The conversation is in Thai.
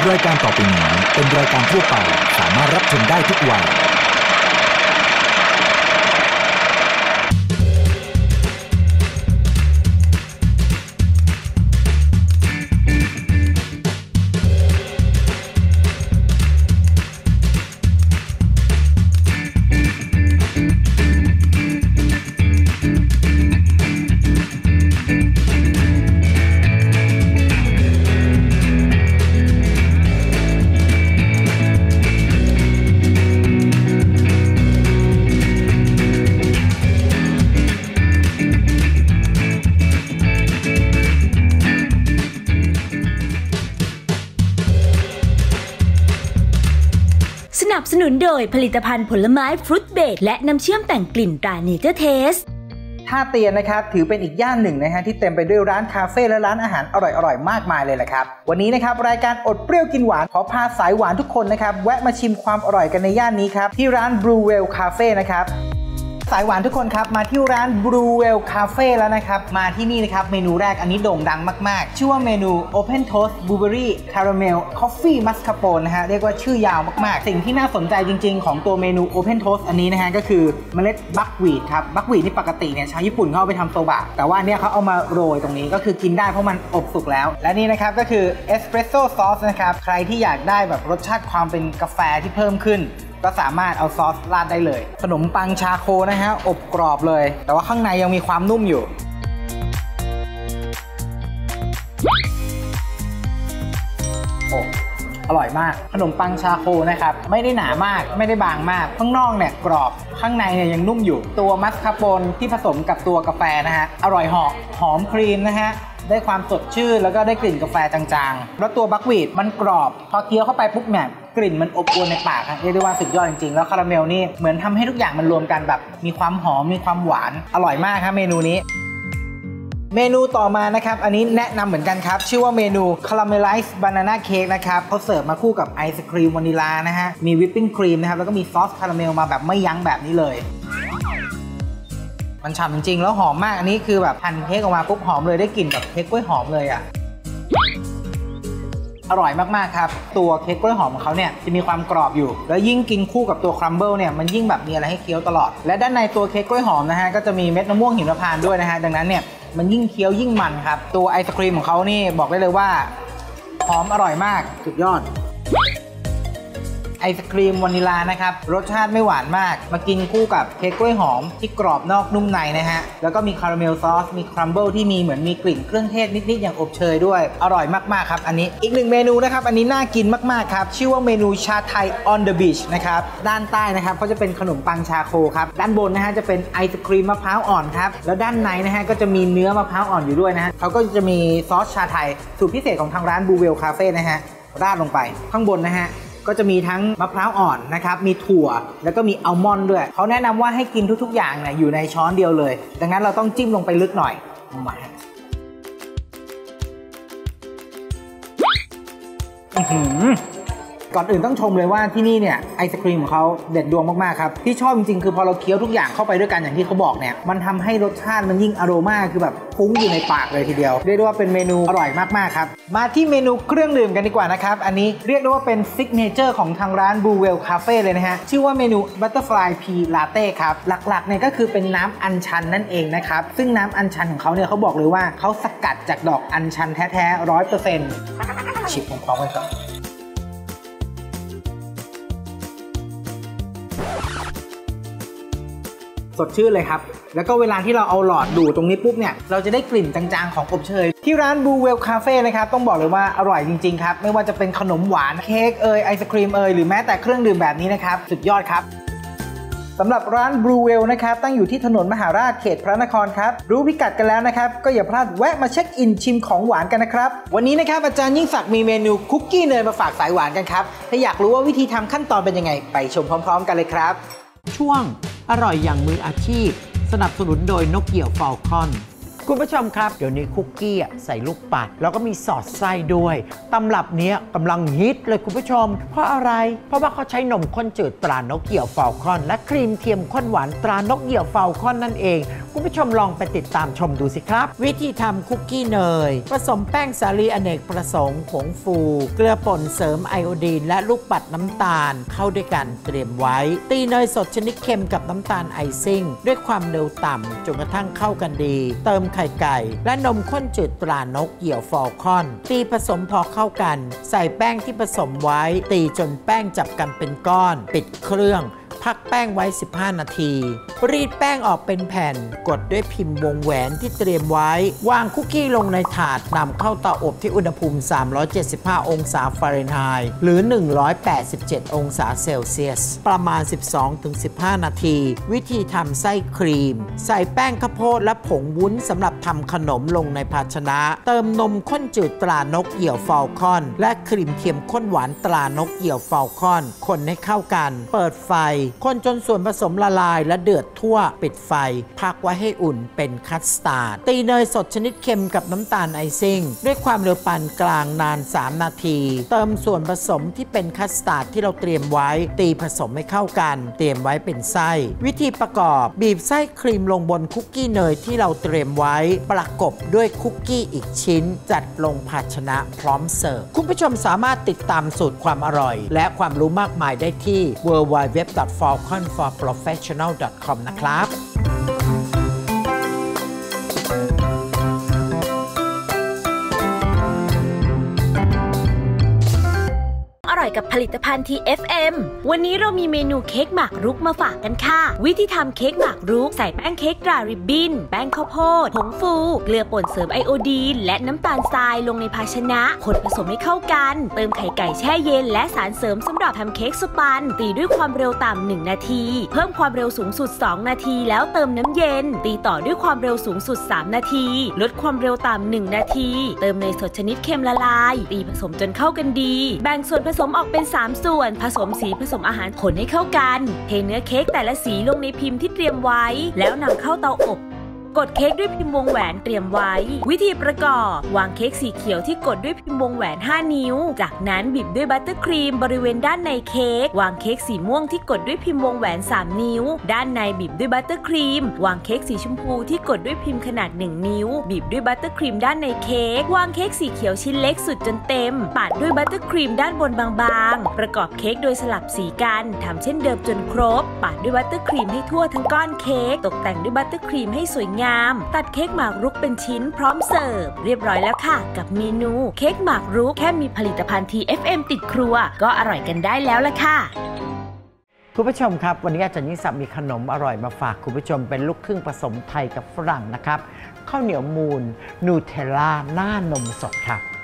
รายการต่อไปนี้เป็นรายการทั่วไปสามารถรับชมได้ทุกวัยสนับสนุนโดยผลิตภัณฑ์ผลไม้ฟรุตเบรดและน้ำเชื่อมแต่งกลิ่นตราเนเจอร์เทสท่าเตียนนะครับถือเป็นอีกย่านหนึ่งนะฮะที่เต็มไปด้วยร้านคาเฟ่และร้านอาหารอร่อยๆมากมายเลยแหละครับวันนี้นะครับรายการอดเปรี้ยวกินหวานขอพาสายหวานทุกคนนะครับแวะมาชิมความอร่อยกันในย่านนี้ครับที่ร้าน Brewell Cafe นะครับสายหวานทุกคนครับมาที่ร้าน Brewell Cafe แล้วนะครับมาที่นี่นะครับเมนูแรกอันนี้โด่งดังมากๆชื่อว่าเมนู Open Toast Blueberry Caramel Coffee Mascarpone นะฮะเรียกว่าชื่อยาวมากๆสิ่งที่น่าสนใจจริงๆของตัวเมนู Open Toast อันนี้นะฮะก็คือเมล็ดบัควีทครับบัควีทนี่ปกติเนี่ยชาวญี่ปุ่นเขาเอาไปทำโซบะแต่ว่าเนี่ยเขาเอามาโรยตรงนี้ก็คือกินได้เพราะมันอบสุกแล้วและนี่นะครับก็คือ Espresso Sauce นะครับใครที่อยากได้แบบรสชาติความเป็นกาแฟที่เพิ่มขึ้นก็สามารถเอาซอสราดได้เลยขนมปังชาโคนะฮะอบกรอบเลยแต่ว่าข้างในยังมีความนุ่มอยู่โอ้อร่อยมากขนมปังชาโคนะครับไม่ได้หนามากไม่ได้บางมากข้างนอกเนี่ยกรอบข้างในเนี่ยยังนุ่มอยู่ตัวมัสคาโปนที่ผสมกับตัวกาแฟนะฮะอร่อยหอมครีมนะฮะได้ความสดชื่นแล้วก็ได้กลิ่นกาแฟจางๆแล้วตัวบัควีทมันกรอบพอเคี้ยวเข้าไปปุ๊บเนี่ยกลิ่นมันอบอวลในปากเรียกได้ว่าสุดยอดจริงๆแล้วคาราเมลนี่เหมือนทำให้ทุกอย่างมันรวมกันแบบมีความหอมมีความหวานอร่อยมากครับเมนูนี้เมนูต่อมานะครับอันนี้แนะนำเหมือนกันครับชื่อว่าเมนู Caramelized Banana Cake นะครับเขาเสิร์ฟมาคู่กับไอศครีมวานิลานะฮะมีวิปปิ้งครีมนะครับแล้วก็มีซอสคาราเมลมาแบบไม่ยั้งแบบนี้เลยมันฉ่ำจริงๆแล้วหอมมากอันนี้คือแบบหั่นเค้กออกมาปุ๊บหอมเลยได้กลิ่นแบบเค้กกล้วยหอมเลยอ่ะอร่อยมากๆครับตัวเค้กกล้วยหอมของเขาเนี่ยจะมีความกรอบอยู่แล้วยิ่งกินคู่กับตัวครัมเบิลเนี่ยมันยิ่งแบบมีอะไรให้เคี้ยวตลอดและด้านในตัวเค้กกล้วยหอมนะฮะก็จะมีเม็ดมะม่วงหิมพานต์ด้วยนะฮะดังนั้นเนี่ยมันยิ่งเคี้ยวยิ่งมันครับตัวไอศครีมของเขานี่บอกได้เลยว่าหอมอร่อยมากสุดยอดไอศครีมวานิลานะครับรสชาติไม่หวานมากมากินคู่กับเค้กกล้วยหอมที่กรอบนอกนุ่มในนะฮะแล้วก็มีคาราเมลซอสมีครัมเบิลที่มีเหมือนมีกลิ่นเครื่องเทศนิดๆอย่างอบเชยด้วยอร่อยมากๆครับอันนี้อีกหนึ่งเมนูนะครับอันนี้น่ากินมากๆครับชื่อว่าเมนูชาไทย on the beach นะครับด้านใต้นะครับก็จะเป็นขนมปังชาโคครับด้านบนนะฮะจะเป็นไอศครีมมะพร้าวอ่อนครับแล้วด้านในนะฮะก็จะมีเนื้อมะพร้าวอ่อนอยู่ด้วยนะฮะเขาก็จะมีซอสชาไทยสูตรพิเศษของทางร้าน Brewell Cafe นะฮะราดลงไปข้างบนนะฮะก็จะมีทั้งมะพร้าวอ่อนนะครับมีถั่วแล้วก็มีอัลมอนด์ด้วยเขาแนะนำว่าให้กินทุกๆอย่างเนี่ยอยู่ในช้อนเดียวเลยดังนั้นเราต้องจิ้มลงไปลึกหน่อยมาก่อนอื่นต้องชมเลยว่าที่นี่เนี่ยไอศครีมของเขาเด็ดดวงมากๆครับที่ชอบจริงๆคือพอเราเคี้ยวทุกอย่างเข้าไปด้วยกันอย่างที่เขาบอกเนี่ยมันทำให้รสชาติมันยิ่งอโรมาคือแบบฟุ้งอยู่ในปากเลยทีเดียวเรียกได้ว่าเป็นเมนูอร่อยมากๆครับมาที่เมนูเครื่องดื่มกันดีกว่านะครับอันนี้เรียกได้ว่าเป็นซิกเนเจอร์ของทางร้าน Brewell Cafe เลยนะฮะชื่อว่าเมนู Butterfly Pea Latte ครับหลักๆเนี่ยก็คือเป็นน้ำอัญชันนั่นเองนะครับซึ่งน้ำอัญชันของเขาเนี่ยเขาบอกเลยว่าเขาสกัดจากดอกอัญชันแท้ๆ 100% ชิมพร้อมๆกันก่อนสดชื่นเลยครับแล้วก็เวลาที่เราเอาหลอดดูตรงนี้ปุ๊บเนี่ยเราจะได้กลิ่นจางๆของอบเชยที่ร้าน Brewell Cafe นะครับต้องบอกเลยว่าอร่อยจริงๆครับไม่ว่าจะเป็นขนมหวานเค้กไอศครีมหรือแม้แต่เครื่องดื่มแบบนี้นะครับสุดยอดครับสำหรับร้าน Brewell นะครับตั้งอยู่ที่ถนนมหาราชเขตพระนครครับรู้พิกัดกันแล้วนะครับก็อย่าพลาดแวะมาเช็คอินชิมของหวานกันนะครับวันนี้นะครับอาจารย์ยิ่งศักดิ์มีเมนูคุกกี้เนยมาฝากสายหวานกันครับถ้าอยากรู้ว่าวิธีทำขั้นตอนเป็นยังไงไปชมพร้อมๆกันเลยครับช่วงอร่อยอย่างมืออาชีพสนับสนุนโดยนกเกี่ยวฟอลคอนคุณผู้ชมครับเดี๋ยวนี้คุกกี้ใส่ลูกปัดแล้วก็มีสอดไส้ด้วยตำรับนี้กำลังฮิตเลยคุณผู้ชมเพราะอะไรเพราะว่าเขาใช้นมข้นจืดตรานกเหยี่ยวฟาลคอนและครีมเทียมข้นหวานตรานกเหยี่ยวฟาลคอนนั่นเองคุณผู้ชมลองไปติดตามชมดูสิครับวิธีทำคุกกี้เนยผสมแป้งสาลีอเนกประสงค์ผงฟูเกลือป่นเสริมไอโอดีนและลูกปัดน้ำตาลเข้าด้วยกันเตรียมไว้ตีเนยสดชนิดเค็มกับน้ำตาลไอซิ่งด้วยความเร็วต่ำจนกระทั่งเข้ากันดีเติมไข่ไก่และนมข้นจืดตรานกเหยี่ยวฟาลคอนตีผสมพอเข้ากันใส่แป้งที่ผสมไว้ตีจนแป้งจับกันเป็นก้อนปิดเครื่องพักแป้งไว้15นาทีรีดแป้งออกเป็นแผ่นกดด้วยพิมพ์วงแหวนที่เตรียมไว้วางคุกกี้ลงในถาดนำเข้าเตาอบที่อุณหภูมิ375องศาฟาเรนไฮต์หรือ187องศาเซลเซียสประมาณ 12-15 นาทีวิธีทำไส้ครีมใส่แป้งข้าวโพดและผงวุ้นสำหรับทำขนมลงในภาชนะเติมนมข้นจืดตรานกเหยี่ยวฟาลคอนและครีมเทียมข้นหวานตรานกเหยี่ยวฟาลคอนคนให้เข้ากันเปิดไฟคนจนส่วนผสมละลายและเดือดทั่วปิดไฟพักไว้ให้อุ่นเป็นคัสตาร์ดตีเนยสดชนิดเค็มกับน้ำตาลไอซิ่งด้วยความเร็วปานกลางนาน3นาทีเติมส่วนผสมที่เป็นคัสตาร์ดที่เราเตรียมไว้ตีผสมให้เข้ากันเตรียมไว้เป็นไส้วิธีประกอบบีบไส้ครีมลงบนคุกกี้เนยที่เราเตรียมไว้ประกบด้วยคุกกี้อีกชิ้นจัดลงภาชนะพร้อมเสิร์ฟคุณผู้ชมสามารถติดตามสูตรความอร่อยและความรู้มากมายได้ที่ www.falconforprofessional.com นะครับอร่อยกับผลิตภัณฑ์ TFM วันนี้เรามีเมนูเค้กหมากรุกมาฝากกันค่ะวิธีทำเค้กหมากรุกใส่แป้งเค้กตราริบบิ้นแป้งข้าวโพดผงฟูเกลือป่นเสริมไอโอดีนและน้ำตาลทรายลงในภาชนะคนผสมให้เข้ากันเติมไข่ไก่แช่เย็นและสารเสริมสำหรับทำเค้กสปันตีด้วยความเร็วต่ำ1นาทีเพิ่มความเร็วสูงสุด2นาทีแล้วเติมน้ำเย็นตีต่อด้วยความเร็วสูงสุด3นาทีลดความเร็วต่ำ1นาทีเติมเนยสดชนิดเค็มละลายตีผสมจนเข้ากันดีแบ่งส่วนผสมออกเป็น3ส่วนผสมสีผสมอาหารคนให้เข้ากันเทเนื้อเค้กแต่ละสีลงในพิมพ์ที่เตรียมไว้แล้วนำเข้าเตาอบกดเค้กด้วยพิมพ์วงแหวนเตรียมไว้วิธีประกอบวางเค้กสีเขียวที่กดด้วยพิมพ์วงแหวน5นิ้วจากนั้นบีบด้วยบัตเตอร์ครีมบริเวณด้านในเค้กวางเค้กสีม่วงที่กดด้วยพิมพ์วงแหวน3นิ้วด้านในบีบด้วยบัตเตอร์ครีมวางเค้กสีชมพูที่กดด้วยพิมพ์ขนาด1นิ้วบีบด้วยบัตเตอร์ครีมด้านในเค้กวางเค้กสีเขียวชิ้นเล็กสุดจนเต็มปาดด้วยบัตเตอร์ครีมด้านบนบางๆประกอบเค้กโดยสลับสีกันทำเช่นเดิมจนครบปาดด้วยบัตเตอร์ครีมให้ทั่วทั้งก้อนเค้กตกแต่งด้วยบัตเตอร์ครีมให้สวยงามตัดเค้กหมากรุกเป็นชิ้นพร้อมเสิร์ฟเรียบร้อยแล้วค่ะกับเมนูเค้กหมากรุกแค่มีผลิตภัณฑ์ TFM ติดครัวก็อร่อยกันได้แล้วล่ะค่ะคุณผู้ชมครับวันนี้อาจารย์ยิ่งศักดิ์มีขนมอร่อยมาฝากคุณผู้ชมเป็นลูกครึ่งผสมไทยกับฝรั่งนะครับข้าวเหนียวมูนนูเทลล่าหน้านมสดครับ